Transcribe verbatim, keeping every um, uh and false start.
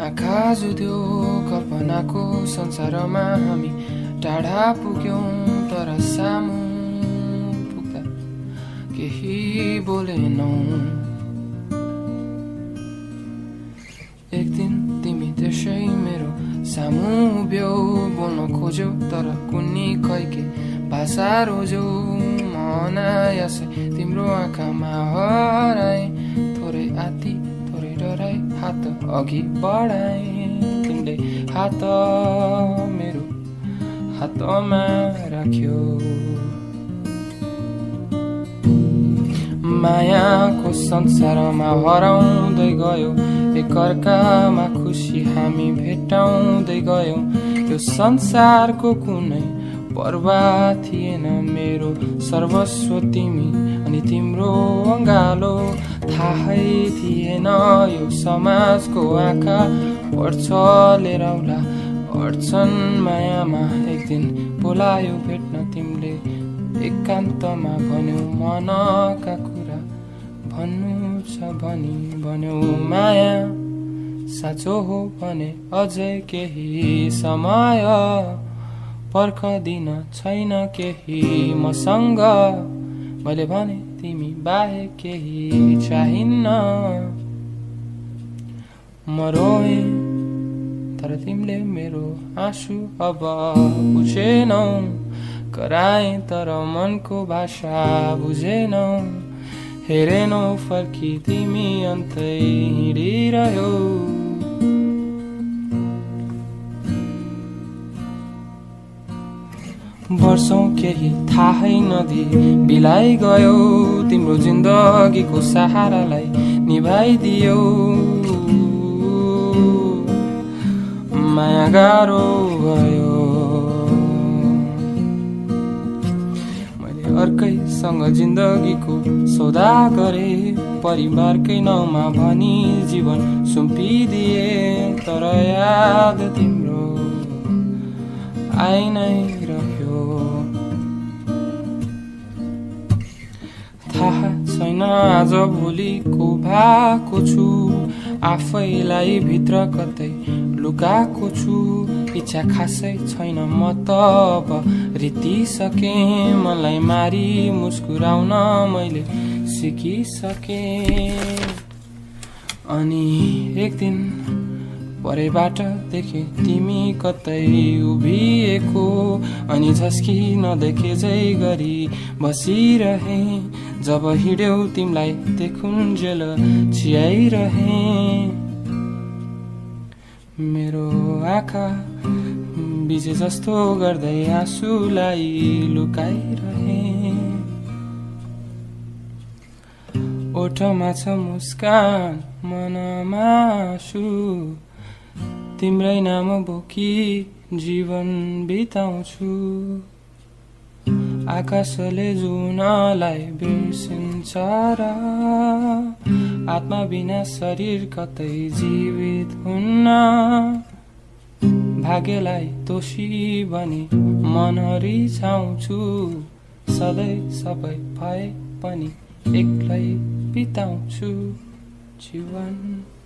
आँखा जुध्यो कल्पनाको संसारमा हामी टाढा पुग्यौं तर सामु पुग्दा केही बोलेनौ। एक दिन तिमी त्यसै मेरो सामु उभ्यौ, बोल्न खोज्यौ तर कुन्नी खैके भाषा रोज्यौ। म अनायासै तिम्रो आँखामा हराए, थोरै आती थोरै डराई हात अघि बढाए। तिमीले हात मेरो हातमा राख्यो, मायाको संसारमा हराउँदै गयो। एकअर्कामा खुसी हामी भेटाउँदै गयौं। यो संसारको कुनै पर्वाह थिएन, मेरो सर्वस्व तिमी अनि तिम्रो अङ्गालो। थाहै थिएन यो समाजको आँखा पर्छ लेराउला अड्छन् मायामा। एक दिन बोलायो भेट्न तिमीले, एकान्तमा भन्यौ मनका कुरा। भन्नु छ भनी भन्यौ माया साँचो हो भने अझै केही समय। पर्खदिन छैन केही मसँग, मैले भने तिमी बाहेक केही चाहिन्न। म रोएँ तर तिमीले मेरो आँसु अब बुझेनौ। कराएँ तर मनको भाषा बुझेनौ। हेरेनौ फर्की तिमी अन्तै हिँडिरह्यौ। वर्षौं केही थाहै नदी बिलाइ गयो, तिम्रो जिन्दगीको सहारालाई निभाइदियौ। माया गाह्रो भयो, मैले अर्कैसँग जिन्दगीको सौदा गरे। परिवारकै नाउँमा भनी जीवन सुम्पिदिए, तर याद तिम्रो आइ नै रह्यो। थाहा छैन आज भोलि को भएको छु, आफैलाई भित्र कतै लुकाएको छु। इच्छा खासै छैन म त अब रितिसके, मलाई मारी मुस्कुराउन मैले सिकिसके। अनि एक दिन परेबाट देखे तिमी कतै उभिएको, अनि झस्की नदेखे झै गरी बसिरहे। जब हिँड्यौ तिमीलाई देखुन्जेल चियाइरहे, मेरो आँखा बिजे जस्तो गर्दै आँसुलाई लुकाइरहे। ओठमा छ मुस्कान मनमा आँसु, तिम्रै नाम बोकी जीवन बिताउँछु। आकाशले जुनलाई बिर्सिन्छ र आत्मा बिना शरीर कतै जीवित हुन्न। भाग्यलाई दोषी बनी मन रिसाउँछु, सधैँ सबै भए पनि एक्लै बिताउँछु जीवन।